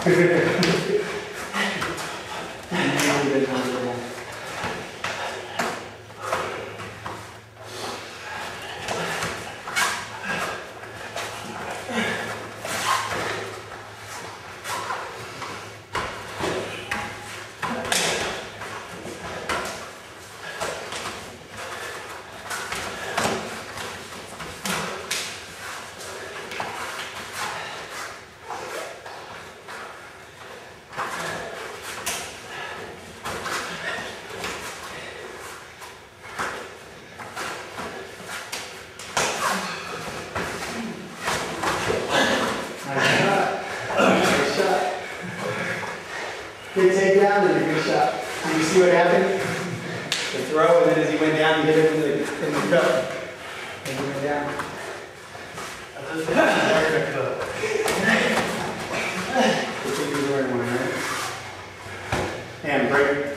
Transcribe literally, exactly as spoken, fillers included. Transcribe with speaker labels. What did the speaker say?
Speaker 1: Good takedown and a good shot. Did you see what happened? The throw, and then as he went down, he hit him in the, in the cup. And he went down. Good thing he was wearing one, right? And break.